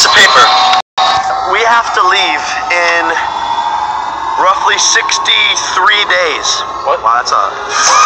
piece of paper. We have to leave in roughly 63 days. What? Wow, that's a...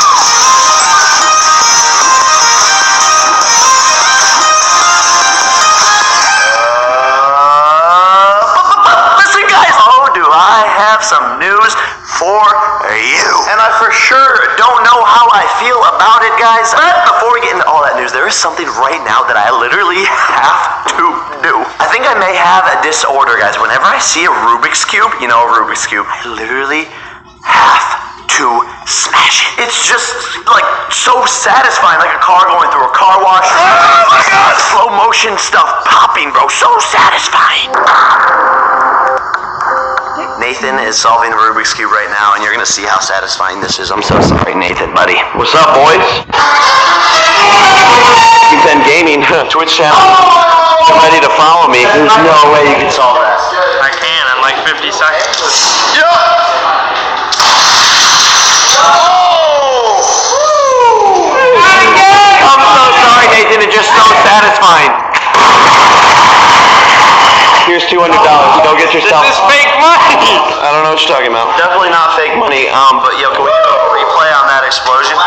Listen, guys. Oh, do I have some news for you. And I for sure don't know how I feel about it, guys. But before we get into all that news, there is something right now that I literally have to do. I think I may have a disorder, guys. Whenever I see a Rubik's Cube, you know, a Rubik's Cube, I literally have to smash it. It's just like so satisfying, like a car going through a car wash. Oh my god! Slow motion stuff popping, bro. So satisfying. Nathan is solving the Rubik's Cube right now, and you're gonna see how satisfying this is. I'm so sorry, Nathan, buddy. What's up, boys? Team 10 Gaming, Twitch channel. Get ready to follow me. There's no way you can solve that. I can in like 50 seconds. Yeah! I'm so sorry, Nathan. It's just so satisfying. Here's $200. Go get yourself. This is fake money! I don't know what you're talking about. Definitely not fake money, but yo, can we do a replay on that explosion?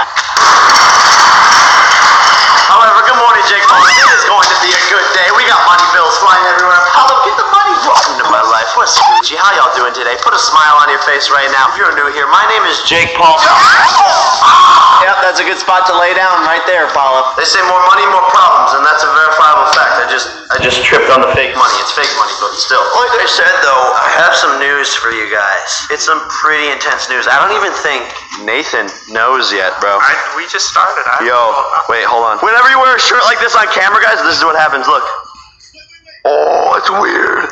However, good morning, Jake Paul. It is going to be a good day. We got money bills flying everywhere. Apollo, get the money brought into my life. What's Gucci? How y'all doing today? Put a smile on your face right now. If you're new here, my name is Jake Paul. Yep, that's a good spot to lay down right there, Apollo. They say more money, more problems, and that's a verifiable fact. I just tripped on the fake money. It's fake money, but still. Like I said, though, I have some news for you guys. It's some pretty intense news. I don't even think Nathan knows yet, bro. We just started. Yo, wait, hold on. Whenever you wear a shirt like this on camera, guys, this is what happens. Look. Oh, it's weird.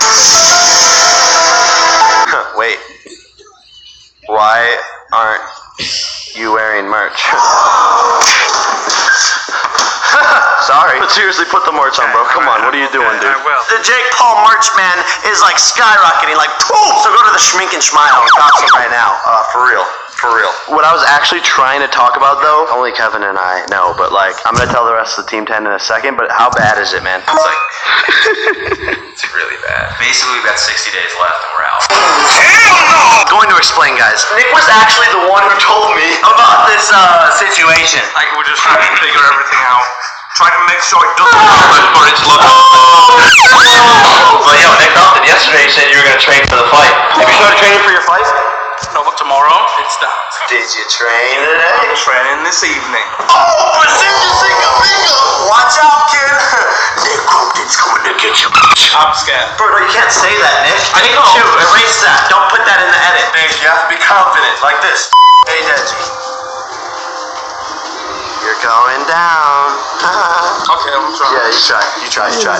Wait. Why aren't you wearing merch? Sorry. But seriously, put the merch on, bro. Come on, what are you doing, dude? I will. The Jake Paul merch, man, is like skyrocketing, like boom! So go to the Schmink and Schmile and cop some right now. For real. For real. What I was actually trying to talk about, though, only Kevin and I know, but like, I'm gonna tell the rest of the Team 10 in a second, but how bad is it, man? It's like, it's really bad. Basically, we've got 60 days left and we're out. Going to explain, guys. Nick was actually the one who told me about this situation. Like, we're just trying to figure everything out. Trying to make sure it doesn't for its look. Well, yo, Nick Compton, yesterday you said you were going to train for the fight. Have you started training for your fight? No, but tomorrow, it starts. Did you train today? I'm training this evening. Oh, Brazilian Zinga. Watch out, kid. Nick Compton's coming to get you. I'm scared. Bro, no, you can't say that, Nick. I know. Shoot, erase that. Don't put that in the edit. Nick, you have to be confident, like this. Hey, Deji. You're going down. Okay, I'm trying. Yeah, you try. You try. You're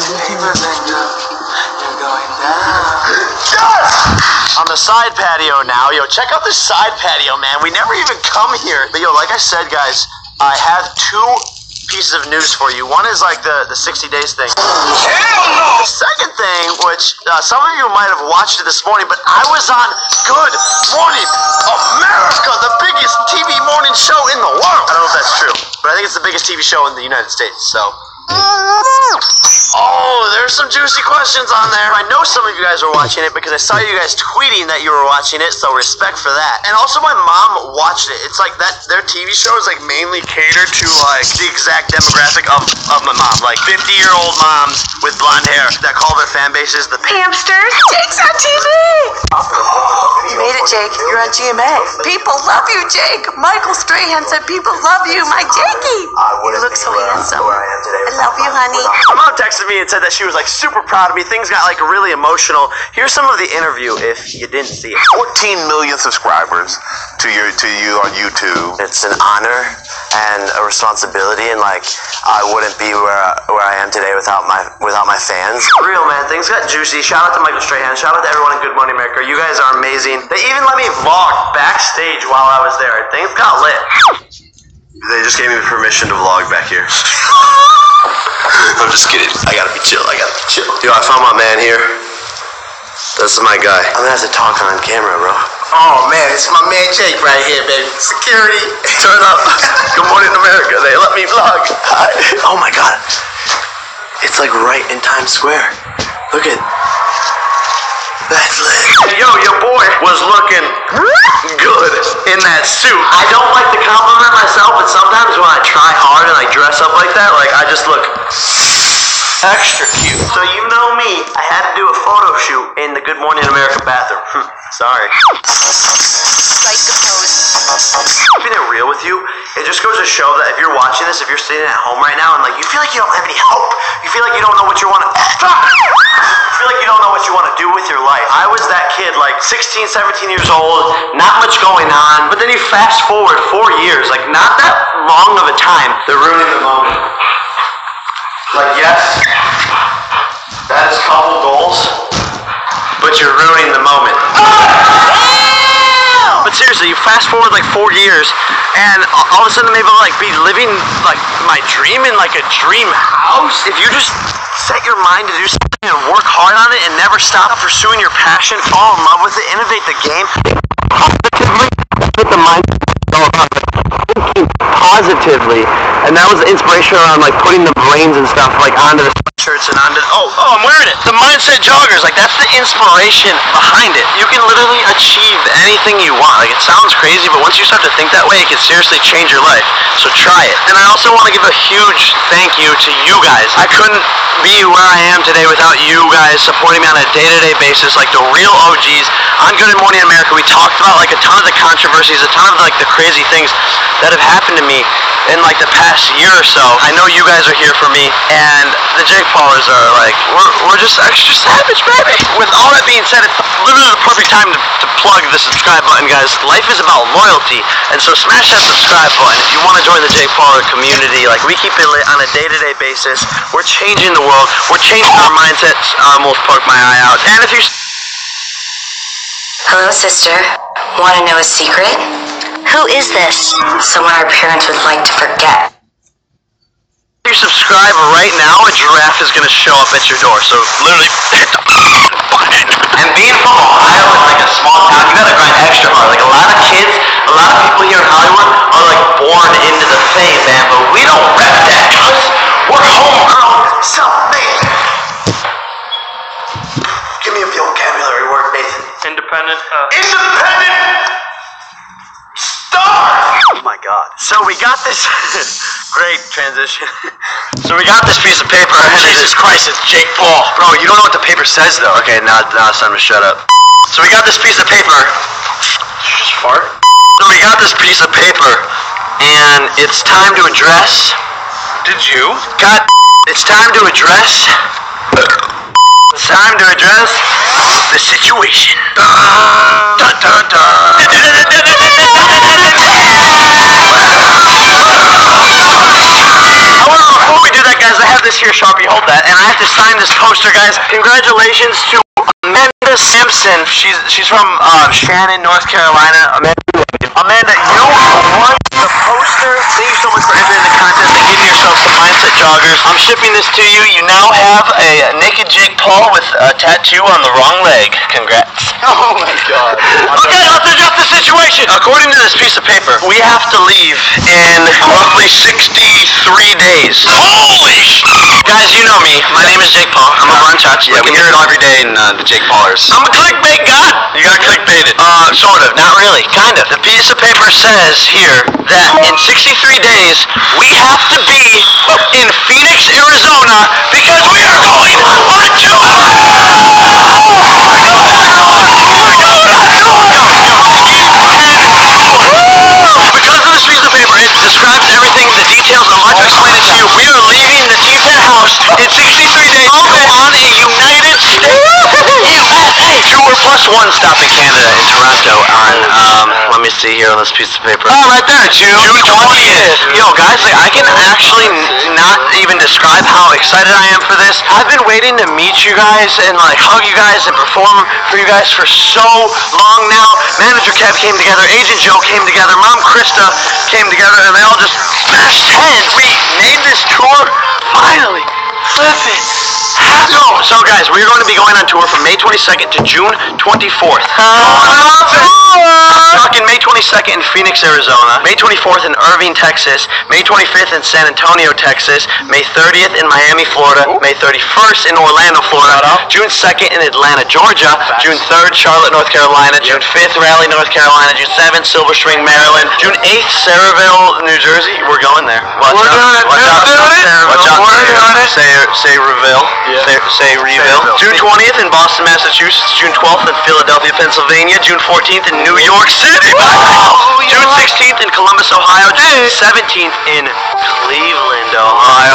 going down. Yes! On the side patio now. Yo, check out this side patio, man. We never even come here. But yo, like I said, guys, I have two pieces of news for you. One is like the 60 days thing. Hell no! The second thing, which some of you might have watched it this morning, but I was on Good Morning America, the biggest TV morning show in the world. I don't know if that's true, but I think it's the biggest TV show in the United States, so. Oh, there's some juicy questions on there. I know some of you guys are watching it because I saw you guys tweeting that you were watching it, so respect for that. And also my mom watched it. It's like that their TV show is like mainly catered to like the exact demographic of my mom. Like 50-year-old moms with blonde hair that call their fan bases the Hamsters, Jake's on TV! You made it, Jake. You're on GMA. People love you, Jake. Michael Strahan said people love you, my Jakey. You look so handsome. I love you, honey. My mom texted me and said that she was like super proud of me. Things got like really emotional. Here's some of the interview if you didn't see it. 14 million subscribers to you on YouTube. It's an honor and a responsibility, and like I wouldn't be where I am today without my fans. For real, man, things got juicy. Shout out to Michael Strahan. Shout out to everyone in Good Morning America. You guys are amazing. They even let me vlog backstage while I was there. Things got lit. They just gave me permission to vlog back here. I'm just kidding. I gotta be chill. Yo, I found my man here. This is my guy. I'm gonna have to talk on camera, bro. Oh man, it's my man Jake right here, baby. Security. Turn up. Good Morning America. They let me vlog. Oh my god. It's like right in Times Square. Look at that leg. Yo, your boy was looking good in that suit. I don't like to compliment myself, but sometimes when I try hard and I dress up like that, like I just look extra cute. So you know me, I had to do a photo shoot in the Good Morning America bathroom. Sorry. Strike the pose. Keeping it real with you, it just goes to show that if you're watching this, if you're sitting at home right now and like you feel like you don't have any hope, you feel like you don't know what you want to feel like you don't know what you want to do with your life. I was that kid, like 16, 17 years old, not much going on, but then you fast forward 4 years, like not that long of a time, they're ruining the moment. Like, yes, that is couple goals, but you're ruining the moment. But seriously, you fast forward like 4 years, and all of a sudden maybe I'll like be living like my dream in like a dream house. If you just set your mind to do something and work hard on it and never stop pursuing your passion, fall in love with it, innovate the game, put the mind positively, and that was the inspiration around like putting the brains and stuff like onto the shirts and onto I'm wearing it. The Mindset Joggers, like that's the inspiration behind it. You can literally achieve anything you want. Like it sounds crazy, but once you start to think that way, it can seriously change your life. So try it. And I also want to give a huge thank you to you guys. I couldn't be where I am today without you guys supporting me on a day-to-day basis, like the real OGs on Good Morning America. We talked about like a ton of the controversies, a ton of like the crazy things that have happened to me in like the past year or so. I know you guys are here for me, and the Jake Paulers are like, we're just extra savage, baby. With all that being said, it's literally the perfect time to plug the subscribe button, guys. Life is about loyalty, and so smash that subscribe button if you want to join the Jake Pauler community. Like we keep it lit on a day-to-day basis. We're changing the world. We're changing our mindsets. I almost poked my eye out. And if you... Hello, sister. Want to know a secret? Who is this? Someone our parents would like to forget. If you subscribe right now, a giraffe is going to show up at your door. So literally hit the button. And being from Ohio in like a small town, you gotta grind extra hard. Like a lot of kids, a lot of people here in Hollywood are like born into the fame, man. But we don't rep that because we're homegrown. Self-made. Give me a vocabulary word, Nathan. Independent. Independent star! Oh my god. So we got this great transition. So we got this piece of paper and Jesus Christ, it's Jake Paul. Bro, you don't know what the paper says though. Okay, now it's time to shut up. So we got this piece of paper. Just fart? So we got this piece of paper and it's time to address. Did you? It's time to address. It's time to address the situation. Dun, dun, dun. However, before we do that, guys, I have this here Sharpie. Hold that, and I have to sign this poster, guys. Congratulations to Amanda Simpson. She's from Shannon, North Carolina. Amanda, you won the poster. Thank you so much for entering the contest and getting yourself some Mindset Joggers. I'm shipping this to you. You now have a naked Jake Paul with a tattoo on the wrong leg. Congrats. Oh my god. Okay, let's address the situation. According to this piece of paper, we have to leave in roughly 63 days. Holy sh! Guys, you know me. My name is Jake Paul. I'm a Ron Chachi. Yeah, we hear it every day in the Jake Paulers. I'm a clickbait god. You got clickbaited. Sort of. Not really. Kind of. The piece of paper says here that in 63 days, we have to be in Phoenix, Arizona, because we are going on Because of this piece of paper, it describes everything, the details. I'm about to explain it to you. We are leaving the T10 house in 63 days. I'll go on a United States USA tour plus one stop in Canada in Toronto on, let me see here on this piece of paper. Oh, right there, June 20th. Yo, guys, like, I can actually not even describe how excited I am for this. I've been waiting to meet you guys and like hug you guys and perform for you guys for so long now. Manager Kev came together, Agent Joe came together, Mom Krista came together, and they all just smashed heads. We made this tour finally. Flip it. So guys, we're going to be going on tour from May 22nd to June 24th. Talking May 22nd in Phoenix, Arizona. May 24th in Irving, Texas. May 25th in San Antonio, Texas. May 30th in Miami, Florida. May 31st in Orlando, Florida. June 2nd in Atlanta, Georgia. June 3rd, Charlotte, North Carolina. June 5th, Raleigh, North Carolina. June 7th, Silver Spring, Maryland. June 8th, Saraville, New Jersey. We're going there. Watch out. Say Reville. Say Reville. June 20th in Boston, Massachusetts. June 12th in Philadelphia, Pennsylvania. June 14th in New York City. June 16th in Columbus, Ohio. June 17th in Cleveland, Ohio.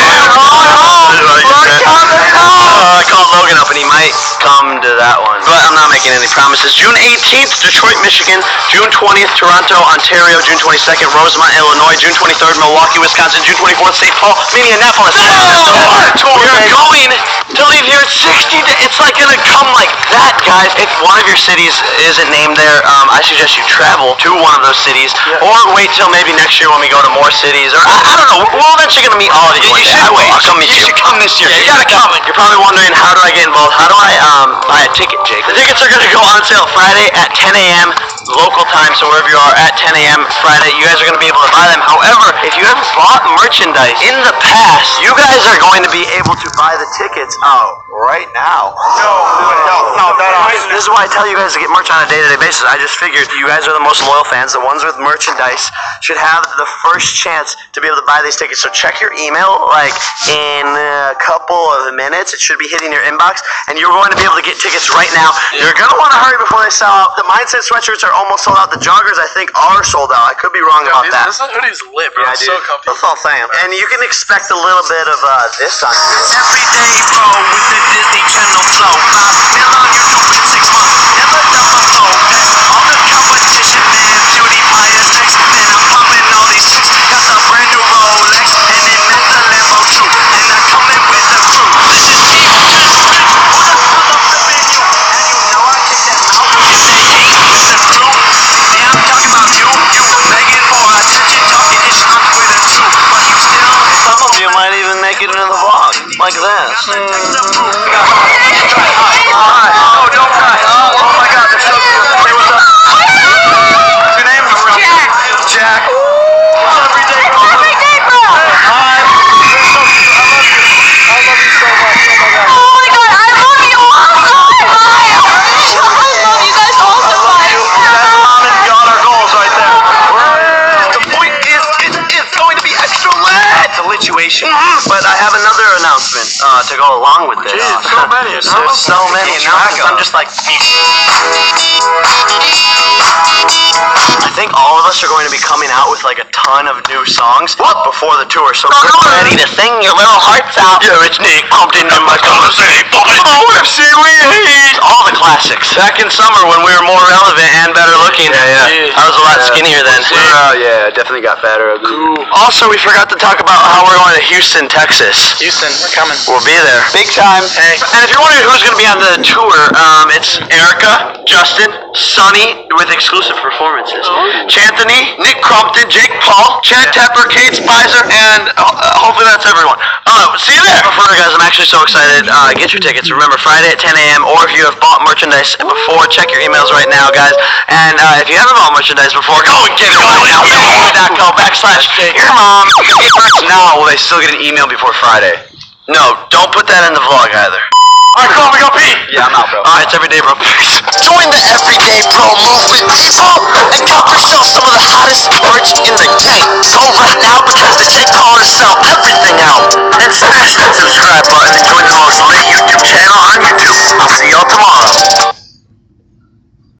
I called Logan up and he might come to that one, but I'm not making any promises. June 18th, Detroit, Michigan. June 20th, Toronto, Ontario. June 22nd, Rosemont, Illinois. June 23rd, Milwaukee, Wisconsin. June 24th, St. Paul, Minneapolis. We're going to leave here at 60 days. It's like gonna come like that, guys. If one of your cities isn't named there, I suggest you travel to one of those cities, or wait till maybe next year when we go to more cities, or I don't know. We're eventually gonna meet all of you. You should wait. I'll come meet you. You should come this year. Yeah, you gotta come. You're probably wondering, how do I get involved? How do I buy a ticket, Jake? The tickets are gonna go on sale Friday at 10 a.m. local time, so wherever you are at 10 a.m. Friday, you guys are gonna be able to buy them. However, if you ever bought merchandise in the past, you guys are going to be able to buy the tickets out right now. No, this is why I tell you guys to get merch on a day-to-day basis. I just figured you guys are the most loyal fans. The ones with merchandise should have the first chance to be able to buy these tickets. So check your email, like, in a couple of minutes. It should be hitting your inbox, and you're going to be able to get tickets right now. You're going to want to hurry before they sell out. The Mindset sweatshirts are almost sold out. The joggers, I think, are sold out. I could be wrong about that. This hoodie's lit, bro. Yeah, It's dude. so comfy. That's all I'm saying. And you can expect a little bit of this on here. Every day, bro, with the Disney Channel flow. 5 mil on YouTube in 6 months. Never done my flow. All the competition, man. PewDiePie is next. Then I'm pumping all these chicks. Got the brand new Rolex. And then met the Lambo too. And I come in with the crew. This is Team Disrespect. Who the fuck up the venue? And you know I kick that mouth. You say hate with the crew. Yeah, I'm talking about you. You begging for attention. Talking ish on Twitter too. But you still. Some of you might even make it into the vlog, like this. Oh, don't cry. Oh my God, they're so cute. Hey, what's up? What's your name? Jack. What's up, everyday bro? Hi. You're so cute. I love you so much. Oh my God. Mom and God are goals right there. The point is, it's going to be extra lit. Situation. But I have another announcement to go along with this. Jeez, so many. There's so many announcements. I'm just like, I think all of us are going to be coming out with like a ton of new songs before the tour. So get ready to sing your little hearts out. Yeah, it's Nick. Pumped into my conversation. OFC, we hate. All the classics. Back in summer when we were more relevant and better looking. Yeah. I was a lot skinnier then. Yeah, definitely got fatter. Cool. Also, we forgot to talk about how we're going to Houston, Texas. Houston, we're coming. We'll be there. Big time. Hey. And if you're wondering who's going to be on the tour, it's Erica, Justin, Sonny with exclusive performances. Chanthony, Nick Crumpton, Jake Paul, Chad Tepper, Kate Spicer, and hopefully that's everyone. See you there. Before, guys, I'm actually so excited. Get your tickets. Remember, Friday at 10 a.m. Or if you have bought merchandise before, check your emails right now, guys. And if you haven't bought merchandise before, go and get it right now. Your mom. Now, will they still get an email before Friday? No, don't put that in the vlog either. Alright, come on, we go pee. Yeah, I'm out, bro. Alright, it's everyday, bro. Join the Everyday Bro movement, people, and cop yourself some of the hottest merch in the game. Go right now because the Jake Paul is sell everything out. And smash that subscribe button and join the most lit YouTube channel